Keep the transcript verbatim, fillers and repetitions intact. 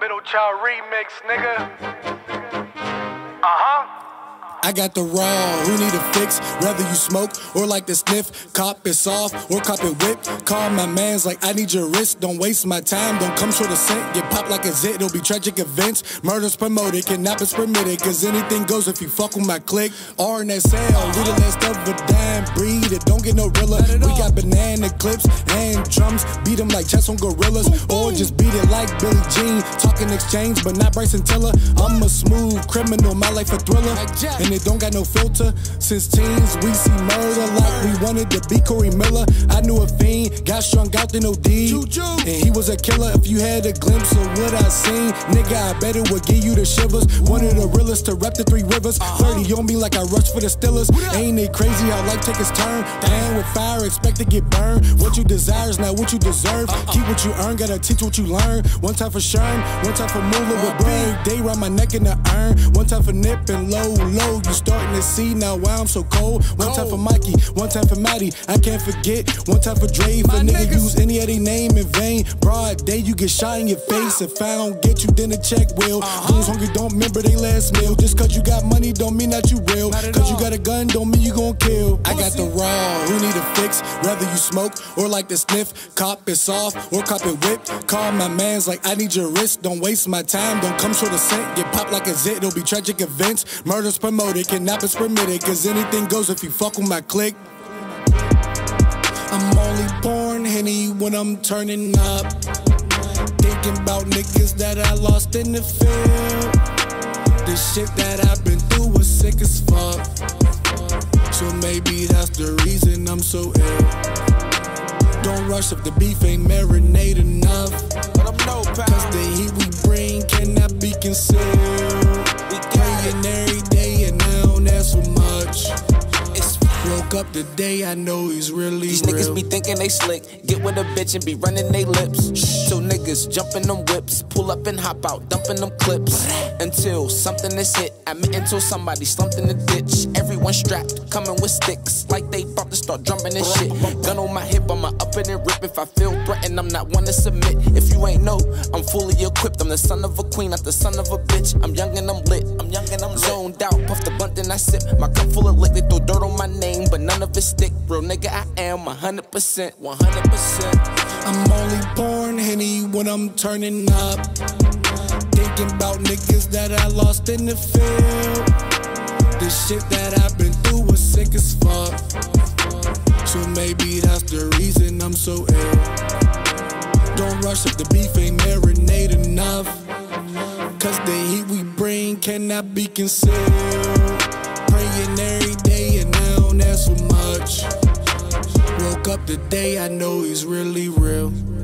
Middle Child remix, nigga. Uh-huh. I got the raw, who need a fix? Rather you smoke or like to sniff. Cop it soft or cop it whip. Call my mans like I need your wrist. Don't waste my time, don't come short of scent. Get popped like a zit, it'll be tragic events. Murder's promoted, kidnapping's permitted. Cause anything goes if you fuck with my clique. R N S L, we the last of a dime breed. It don't get no realer. We got banana clips and drums. Beat them like chess on gorillas. Or just beat it like Billie Jean. Talking exchange, but not Bryson Tiller. I'm a smooth criminal, my life a thriller. And it don't got no filter. Since teens, we see murder like we wanted to be Corey Miller. I knew a fiend, got strung out in O D. And he was a killer. If you had a glimpse of what I seen, nigga, I bet it would give you the shivers. One of the realest to rep the three rivers. thirty on me like I rushed for the Steelers. Ain't it crazy how life take its turn? Down with fire, expect to get burned. What you desire is not what you deserve. Keep what you earn, gotta teach what you learn. One time for Sherm, one time for Moolah with Bird. They round my neck in the urn. One time for Nip and low, low. You starting to see now why I'm so cold. One time for Mikey, one time for Maddie. I can't forget. One time for Dre. If a nigga use any of their name in vain, broad day you get shot in your face. If I don't get you, then the check will. Who's hungry don't remember they last meal. Just cause you got money don't mean that you real. Cause you got a gun don't mean you gon' kill. I got the raw, who need a fix? Rather you smoke or like to sniff. Cop it soft or cop it whip. Call my mans like I need your wrist. Don't waste my time, don't come short of scent. Get popped like a zit, it'll be tragic events. Murder's promoted, kidnapping's permitted. Cause anything goes if you fuck with my clique. I'm only pouring Henny when I'm turning up. Thinking about niggas that I lost in the field. The shit that I've been through was sick as fuck. So maybe that's the reason I'm so ill. Don't rush if the beef ain't marinate enough. Cause the heat we bring cannot be concealed. We praying every day and I don't ask for much. Woke up today, I know he's really These real. niggas be thinking they slick. Get with a bitch and be running they lips. So niggas jump in them whips, pull up and hop out, dumping them clips. Until something is hit. I mean until somebody slumped in the ditch. Everyone strapped, coming with sticks. Like they about to start drumming and shit. Gun on my hip, I'ma up it and rip. If I feel threatened, I'm not one to submit. If you ain't know, I'm fully equipped. I'm the son of a queen, not the son of a bitch. I'm young and I'm lit. I'm young and I'm zoned out. Puff the blunt and I sip. My cup full of lick, they throw dirt on my name, but none of it stick. Real nigga, I am one hundred percent, one hundred percent. I'm only pouring Henny when I'm turning up. Thinking about niggas that I lost in the field. The shit that I've been through was sick as fuck. So maybe that's the reason I'm so ill. Don't rush if the beef ain't marinate enough. Cause the heat we bring cannot be concealed. Praying every day and I don't ask for much. Woke up today, I know he's really real.